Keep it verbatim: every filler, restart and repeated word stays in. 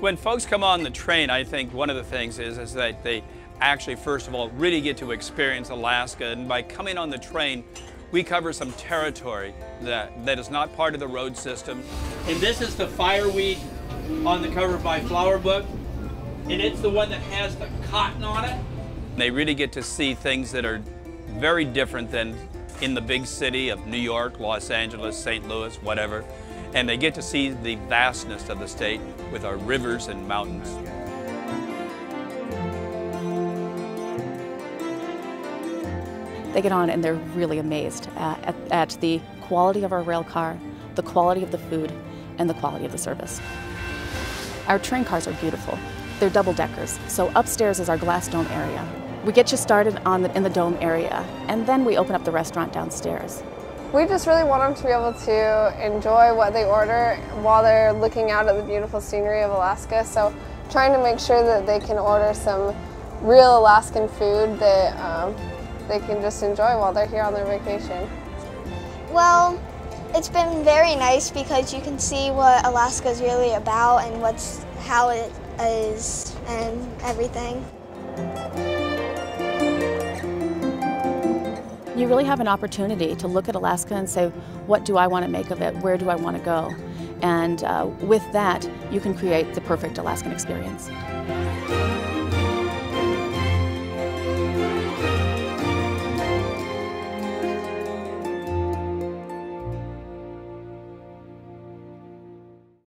When folks come on the train, I think one of the things is, is that they actually, first of all, really get to experience Alaska. And by coming on the train, we cover some territory that, that is not part of the road system. And this is the fireweed on the cover by Flower Book. And it's the one that has the cotton on it. They really get to see things that are very different than in the big city of New York, Los Angeles, Saint Louis, whatever. And they get to see the vastness of the state with our rivers and mountains. They get on and they're really amazed at, at, at the quality of our rail car, the quality of the food, and the quality of the service. Our train cars are beautiful. They're double deckers, so upstairs is our glass dome area. We get you started on the, in the dome area, and then we open up the restaurant downstairs. We just really want them to be able to enjoy what they order while they're looking out at the beautiful scenery of Alaska. So trying to make sure that they can order some real Alaskan food that um, they can just enjoy while they're here on their vacation. Well, it's been very nice because you can see what Alaska is really about and what's how it is and everything. You really have an opportunity to look at Alaska and say, what do I want to make of it? Where do I want to go? And uh, with that, you can create the perfect Alaskan experience.